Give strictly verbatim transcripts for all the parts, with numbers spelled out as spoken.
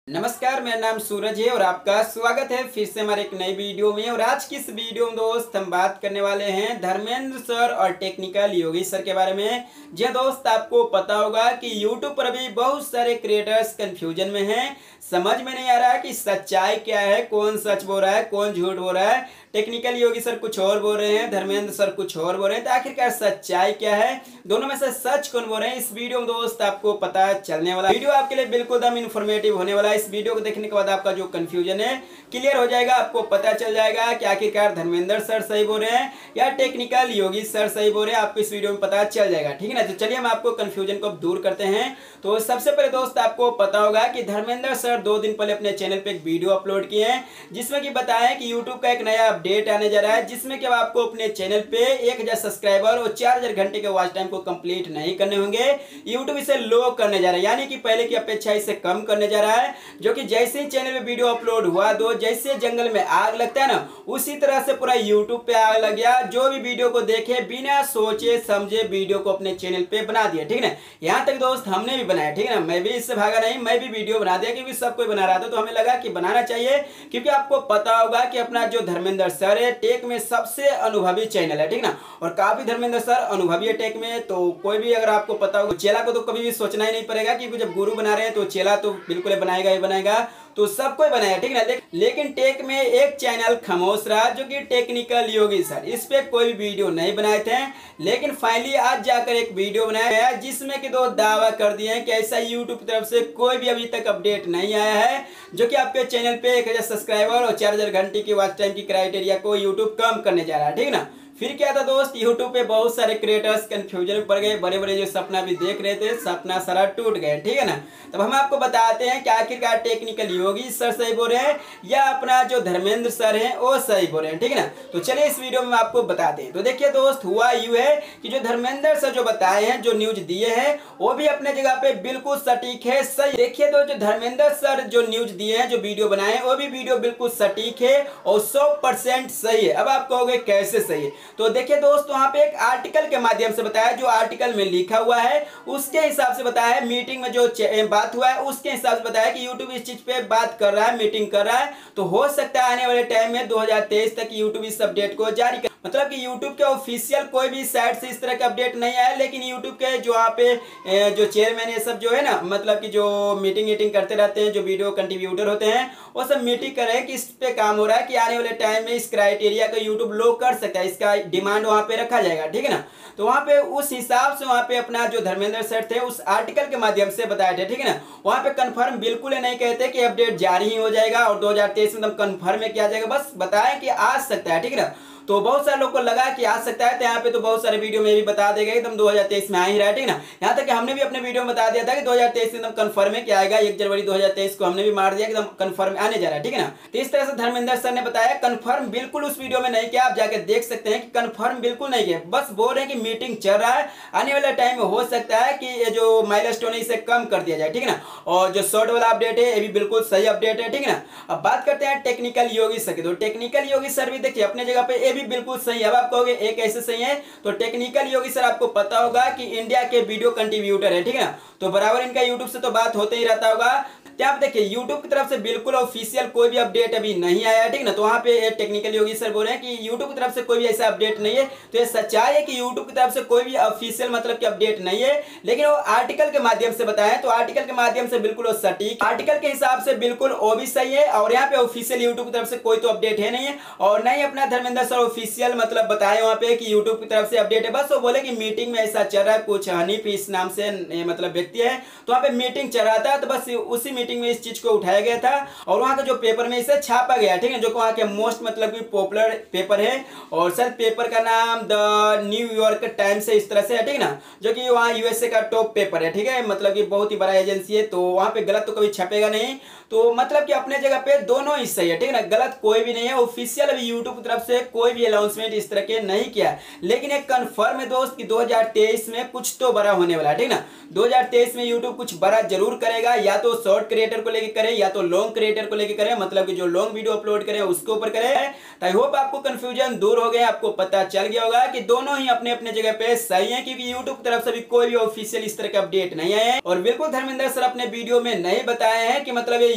नमस्कार, मेरा नाम सूरज है और आपका स्वागत है फिर से हमारे एक नई वीडियो में। और आज की इस वीडियो में दोस्त हम बात करने वाले हैं धर्मेंद्र सर और टेक्निकल योगी सर के बारे में। जी दोस्त, आपको पता होगा कि यूट्यूब पर अभी बहुत सारे क्रिएटर्स कंफ्यूजन में हैं, समझ में नहीं आ रहा है कि सच्चाई क्या है, कौन सच बोल रहा है, कौन झूठ बोल रहा है। टेक्निकल योगी सर कुछ और बोल रहे हैं, धर्मेंद्र सर कुछ और बोल रहे हैं, तो आखिरकार सच्चाई क्या है, दोनों में से सच कौन बोल रहे हैं, इस वीडियो में दोस्त आपको पता चलने वाला। वीडियो आपके लिए बिल्कुल दम इन्फॉर्मेटिव होने वाला है। इस वीडियो को देखने के बाद आपका जो कंफ्यूजन है क्लियर हो जाएगा, आपको पता चल जाएगा कि आखिरकार धर्मेंद्र सर सही बोल रहे हैं या टेक्निकल योगी सर सही बोल रहे हैं, आपको इस वीडियो में पता चल जाएगा। ठीक है ना, तो चलिए हम आपको कंफ्यूजन को दूर करते हैं। तो सबसे पहले दोस्त आपको पता होगा कि धर्मेंद्र सर दो दिन पहले अपने चैनल पे एक वीडियो अपलोड किए हैं जिसमें कि बताया कि यूट्यूब का एक नया अपडेट आने जा रहा है, जिसमें कि आपको अपने चैनल पे एक हजार सब्सक्राइबर और चार हजार घंटे के वॉच टाइम को कंप्लीट नहीं करने होंगे, यूट्यूब इसे लो करने जा रहा है, यानी कि पहले की अपेक्षा इसे कम करने जा रहा है। जो कि जैसे ही चैनल पे वीडियो अपलोड हुआ, दो जैसे जंगल में आग लगता है ना, उसी तरह से पूरा यूट्यूब पे आग लग गया। जो भी वीडियो को देखे बिना सोचे समझे वीडियो को अपने चैनल पे बना दिया। ठीक है ना, यहाँ तक दोस्त हमने भी बनाया। ठीक है ना, मैं भी इससे भागा नहीं, मैं भी वीडियो बना दिया क्योंकि सब कोई बना रहा था, तो हमें लगा कि बनाना चाहिए। क्योंकि आपको पता होगा कि अपना जो धर्मेंद्र सर है टेक में सबसे अनुभवी चैनल है। ठीक ना, और काफी धर्मेंद्र सर अनुभवी है टेक में, तो कोई भी अगर आपको पता हो, चेला को तो कभी भी सोचना ही नहीं पड़ेगा क्योंकि जब गुरु बना रहे हैं तो चेला तो बिल्कुल बनाएगा ही बनाएगा, तो सबको बनाया। ठीक है ना, लेकिन टेक में एक चैनल खामोश रहा जो कि टेक्निकल योगी सर, इस पे कोई वीडियो नहीं बनाए थे। लेकिन फाइनली आज जाकर एक वीडियो बनाया गया जिसमें कि दो दावा कर दिए हैं कि ऐसा यूट्यूब की तरफ से कोई भी अभी तक अपडेट नहीं आया है जो कि आपके चैनल पे एक हजार सब्सक्राइबर और चार हजार घंटे की वॉच टाइम की क्राइटेरिया को यूट्यूब कम करने जा रहा है। ठीक ना, फिर क्या था दोस्त, यूट्यूब पे बहुत सारे क्रिएटर्स कंफ्यूजन में पड़ गए, बड़े बड़े जो सपना भी देख रहे थे सपना सारा टूट गए। ठीक है ना, तब हम आपको बताते हैं कि आखिरकार टेक्निकल योगी सर सही बोल रहे हैं या अपना जो धर्मेंद्र सर है वो सही बोल रहे हैं। ठीक है ना, तो चलिए इस वीडियो में आपको बताते हैं। तो देखिए दोस्त, हुआ यू है कि जो धर्मेंद्र सर जो बताए हैं, जो न्यूज दिए हैं, वो भी अपने जगह पे बिल्कुल सटीक है, सही। देखिए तो जो धर्मेंद्र सर जो न्यूज दिए हैं, जो वीडियो बनाए हैं, वो भी वीडियो बिल्कुल सटीक है और सौ परसेंट सही है। अब आप कहोगे कैसे सही है, तो देखिए दोस्त, वहां पे एक आर्टिकल के माध्यम से बताया, जो आर्टिकल में लिखा हुआ है उसके हिसाब से बताया है, मीटिंग में जो बात हुआ है उसके हिसाब से बताया कि यूट्यूब इस चीज पे बात कर रहा है, मीटिंग कर रहा है। तो हो सकता है आने वाले टाइम में दो हजार तेईस तक यूट्यूब इस अपडेट को जारी कर, मतलब कि यूट्यूब के ऑफिशियल कोई भी साइट से इस तरह का अपडेट नहीं आया, लेकिन यूट्यूब के जो वहाँ पे जो चेयरमैन ये सब जो है ना, मतलब कि जो मीटिंग मीटिंग करते रहते हैं, जो वीडियो कंट्रीब्यूटर होते हैं, वो सब मीटिंग कर रहे हैं कि इस पे काम हो रहा है कि आने वाले टाइम में इस क्राइटेरिया को यूट्यूब लो कर सकता है, इसका डिमांड वहाँ पे रखा जाएगा। ठीक है ना, तो वहाँ पे उस हिसाब से वहाँ पे अपना जो धर्मेंद्र सर थे उस आर्टिकल के माध्यम से बताए थे। ठीक है ना, वहाँ पे कंफर्म बिल्कुल नहीं कहते कि अपडेट जारी ही हो जाएगा और दो हजार तेईस में एकदम कंफर्म है किया जाएगा, बस बताया कि आ सकता है। ठीक है ना, तो बहुत सारे लोग को लगा कि आ सकता है, तो यहाँ पे तो बहुत सारे वीडियो में भी बता देगा एकदम दो हजार तेईस में आ ही रहा है। ठीक है ना, यहाँ तक कि हमने भी अपने वीडियो में बता दिया था कि दो हजार तेईस एकदम कंफर्म है कि आएगा, एक जनवरी दो हजार तेईस को हमने भी मार दिया एकदम कंफर्म आने जा रहा है। ठीक है ना, तो इस तरह से धर्मेंद्र सर ने बताया, कंफर्म बिल्कुल उस वीडियो में नहीं किया, आप जाके देख सकते हैं कि कंफर्म बिल्कुल नहीं किया, बस बोल रहे हैं कि मीटिंग चल रहा है, आने वाले टाइम में हो सकता है कि ये जो माइलस्टोन है इसे कम कर दिया जाए। ठीक है ना, और जो शॉर्ट वाला अपडेट है ये भी बिल्कुल सही अपडेट है। ठीक है ना, अब बात करते हैं टेक्निकल योगी सर की। तो टेक्निकल योगी सर भी देखिए अपने जगह पे ये भी बिल्कुल सही है। आप कहोगे एक ऐसे सही है, तो टेक्निकल योगी सर आपको पता होगा कि इंडिया के वीडियो कंट्रीब्यूटर है। ठीक है ना, तो बराबर इनका यूट्यूब से तो बात होते ही रहता होगा। तो आप देखिए यूट्यूब की तरफ से बिल्कुल ऑफिशियल कोई भी अपडेट अभी नहीं आया है। ठीक ना, तो वहां पे टेक्निकल योगी सर बोल रहे हैं कि यूट्यूब की तरफ से कोई भी ऐसा अपडेट नहीं है। तो ये सच्चाई है कि यूट्यूब की तरफ से कोई भी ऑफिशियल मतलब कि अपडेट नहीं है, लेकिन वो आर्टिकल के माध्यम से बताया, तो आर्टिकल के माध्यम से बिल्कुल वो सटीक, आर्टिकल के हिसाब से बिल्कुल वो भी सही है। और यहाँ पे ऑफिशियल यूट्यूब की तरफ से कोई तो अपडेट है नहीं है, और नहीं अपना धर्मेंद्र सर ऑफिशियल मतलब बताए वहां पे कि यूट्यूब की तरफ से अपडेट है, बस वो बोले कि मीटिंग में ऐसा चल रहा है, कुछ हनीफ इस नाम से मतलब व्यक्ति है, तो वहां पे मीटिंग चल रहा था, तो बस उसी मीटिंग में इस चीज को उठाया गया था और वहां का जो पेपर में इसे छापा गया। ठीक है, जो वहां के मोस्ट मतलब कि पॉपुलर पेपर है, और सर पेपर का नाम द न्यूयॉर्क टाइम्स है, इस तरह से है। ठीक है ना, जो कि वहां यूएसए का टॉप पेपर है। ठीक है, मतलब कि बहुत ही बड़ा एजेंसी है, तो वहां पे गलत तो कभी छपेगा नहीं, तो मतलब कि अपने जगह पे दोनों ही सही है। ठीक है ना, गलत कोई भी नहीं है। ऑफिशियल अभी यूट्यूब की तरफ से कोई भी अनाउंसमेंट इस तरह के नहीं किया, लेकिन एक कंफर्म है दोस्त कि दो हजार तेईस में कुछ तो बड़ा होने वाला है। ठीक ना, दो हजार तेईस में यूट्यूब कुछ बड़ा जरूर करेगा, या तो शॉर्ट क्रिएटर को लेके करे या तो लॉन्ग क्रिएटर को लेके करे, मतलब कि जो लॉन्ग वीडियो अपलोड करे उसके ऊपर करे। आई होप आपको कंफ्यूजन दूर हो गया, आपको पता चल गया होगा कि दोनों ही अपने अपने जगह पे सही है, क्योंकि यूट्यूब की तरफ से भी कोई भी ऑफिशियल इस तरह का अपडेट नहीं आया है। और बिल्कुल धर्मेंद्र सर अपने वीडियो में नहीं बताए हैं कि मतलब ये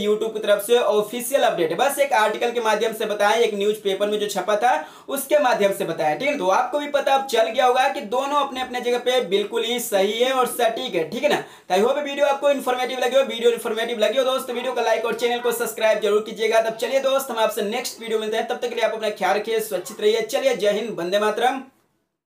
यूट्यूब की तरफ से ऑफिशियल अपडेट है, बस एक आर्टिकल के माध्यम से बताया, एक न्यूज पेपर में जो छपा था उसके माध्यम से बताया, ठीक है। तो आपको भी पता अब चल गया होगा कि दोनों अपने अपने जगह पे बिल्कुल ही सही है और सटीक है, ठीक है ना। आई होप वीडियो आपको इन्फॉर्मेटिव लगे हो, वीडियो इन्फॉर्मेटिव लगे हो दोस्त, वीडियो को लाइक और चैनल को सब्सक्राइब जरूर कीजिएगा। तब चलिए दोस्त, हम आपसे नेक्स्ट वीडियो मिलते हैं, तब तक के लिए आप अपना ख्याल रखिए, सुरक्षित रहिए। चलिए, जय हिंद, वंदे मातरम।